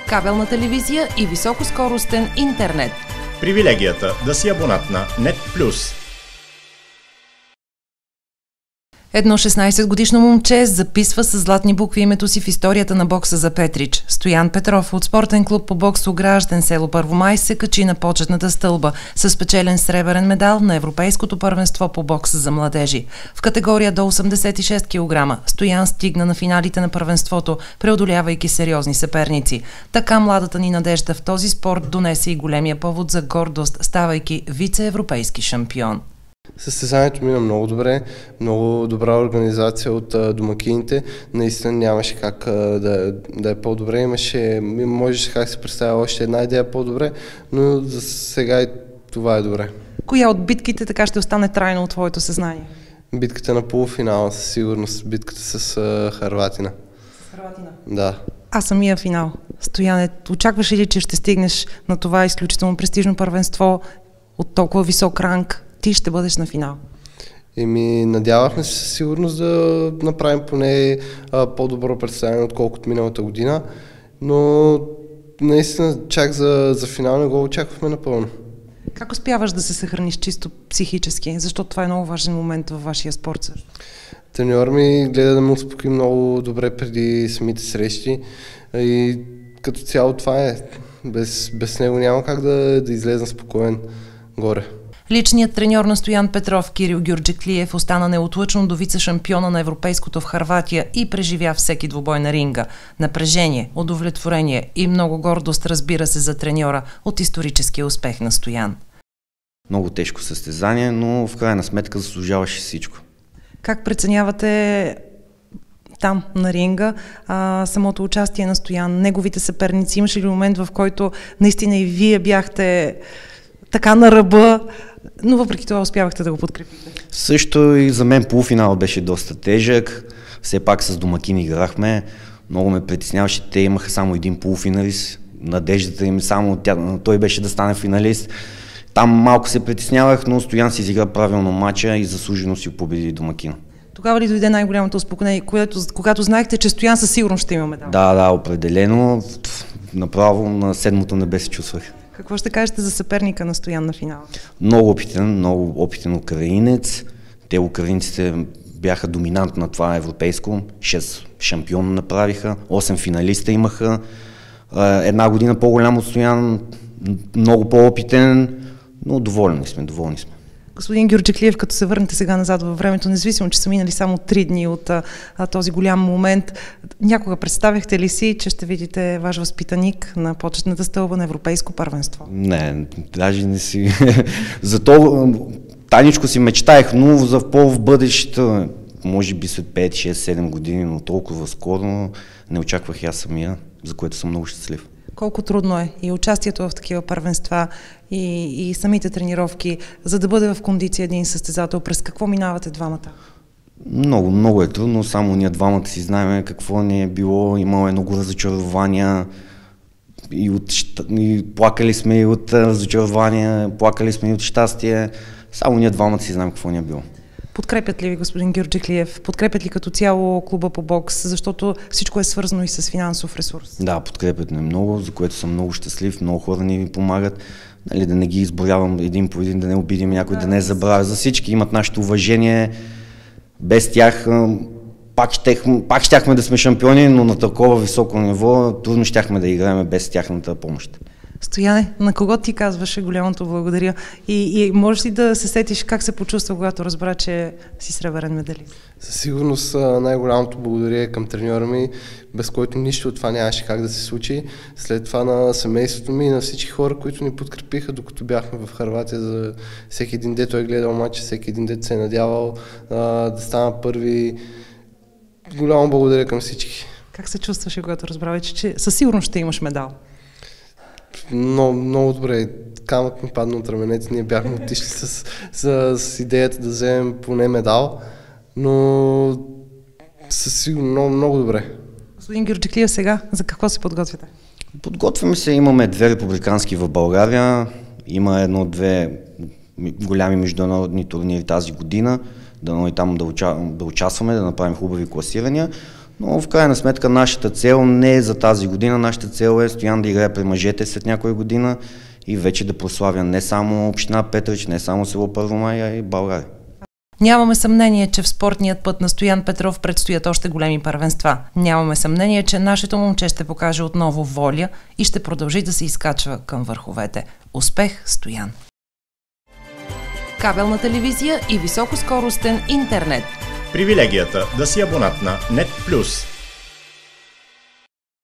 кабелна телевизия и високоскоростен интернет. Привилегията да си абонат на NET+. Едно 16-годишно момче записва с златни букви името си в историята на бокса за Петрич. Стоян Петров от спортен клуб по бокс Огражден, село Първомай, се качи на почетната стълба с спечелен сребърен медал на Европейското първенство по бокс за младежи. В категория до 86 кг Стоян стигна на финалите на първенството, преодолявайки сериозни съперници. Така младата ни надежда в този спорт донесе и големия повод за гордост, ставайки вице-европейски шампион. Състезанието мина много добре, много добра организация от домакините. Наистина нямаше как да е по-добре. Можеше как се представя още една идея по-добре, но за сега и това е добре. Коя от битките така ще остане трайно от твоето съзнание? Битката на полуфинала, със сигурност. Битката с Хърватина. С Хърватина? Да. А самия финал? Стояне, очакваш ли, че ще стигнеш на това изключително престижно първенство от толкова висок ранг? Ти ще бъдеш на финал? Надявахме се със сигурност да направим поне по-добро представяне, отколкото миналата година, но наистина чак за финал не го очаквахме напълно. Как успяваш да се съхраниш чисто психически? Защото това е много важен момент във вашия спорт също. Треньор ми гледа да ме успокои много добре преди самите срещи и като цяло това е. Без него няма как да излезна спокоен горе. Личният треньор на Стоян Петров, Кирил Гюрджиклиев, остана неотлъчно до вице-шампиона на европейското в Хърватия и преживя всеки двубой на ринга. Напрежение, удовлетворение и много гордост, разбира се, за треньора от историческия успех на Стоян. Много тежко състезание, но в крайна сметка заслужаваше всичко. Как преценявате там на ринга самото участие на Стоян, неговите съперници? Имаше ли момент, в който наистина и вие бяхте така на ръба, но въпреки това успявахте да го подкрепите? Също и за мен полуфинал беше доста тежък. Все пак с домакини играхме. Много ме притесняваше. Те имаха само един полуфиналист. Надеждата им само той беше да стане финалист. Там малко се притеснявах, но Стоян си изигра правилно матча и заслужено си победи домакина. Тогава ли дойде най-голямото успокоение, когато знаехте, че Стоян със сигурност ще има медал? Да, определено. Направо на седмото небе се чувствах. Какво ще кажете за съперника на Стоян на финала? Много опитен украинец. Те украинците бяха доминант на това европейско. 6 шампиона направиха, 8 финалиста имаха. Една година по-голям от Стоян, много по-опитен, но доволни сме. Господин Гюрджиклиев, като се върнете сега назад във времето, независимо, че са минали само 3 дни от този голям момент, някога представяхте ли си, че ще видите ваш възпитаник на почетната стълба на европейско първенство? Не, даже не си. Зато таничко си мечтаех, но за в бъдещето, може би след 5, 6, 7 години, но толкова скоро не очаквах аз самия, за което съм много щастлив. Колко трудно е и участието в такива първенства и самите тренировки, за да бъде в кондиция един състезател? През какво минавате двамата? Много е трудно, само ние двамата си знаем какво ни е било, имало много разочарования и плакали сме и от разочарования, плакали сме и от щастие, само ние двамата си знаем какво ни е било. Подкрепят ли ви, господин Гюрджиклиев? Подкрепят ли като цяло клуба по бокс? Защото всичко е свързано и с финансов ресурс. Да, подкрепят ме много, за което съм много щастлив. Много хора ни помагат. Да не ги изброявам един по един, да не обидим някой, да не забравя. За всички имат нашето уважение. Без тях пак щяхме да сме шампиони, но на такова високо ниво трудно щяхме да играем без тяхната помощ. Стояне, на кого ти казваше голямото благодаря? И можеш ли да се сетиш как се почувства, когато разбра, че си сребърен медалист? Със сигурност най-голямото благодаря е към треньора ми, без който нищо от това нямаше как да се случи. След това на семейството ми и на всички хора, които ни подкрепиха, докато бяхме в Хърватия. За всеки един дето е гледал матча, всеки един дето се е надявал да стана първи. Голямо благодаря към всички. Как се чувстваше, когато разбра, че със сигурност ще имаш медал? Много добре. Камък ми падна от раменете. Ние бяхме отишли с идеята да вземем поне медал, но със сигурно много добре. Господин Гюрджиклиев, сега за какво се подготвяте? Подготвяме се, имаме 2 републикански в България, има 1-2 голями международни турнири тази година, и там да участваме, да направим хубави класирания. Но в крайна сметка нашата цел не е за тази година, нашата цел е Стоян да играе при мъжете след някоя година и вече да прославя не само община Петрич, не само село Първомай, а и България. Нямаме съмнение, че в спортният път на Стоян Петров предстоят още големи първенства. Нямаме съмнение, че нашето момче ще покаже отново воля и ще продължи да се изкачва към върховете. Успех, Стоян! Кабелна телевизия и високоскоростен интернет. Привилегията да си абонат на NET+.